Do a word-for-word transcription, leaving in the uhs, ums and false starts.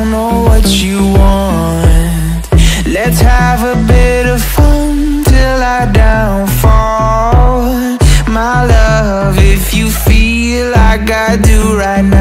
don't know what you want. Let's have a bit of fun till I downfall. My love, if you feel like I do right now,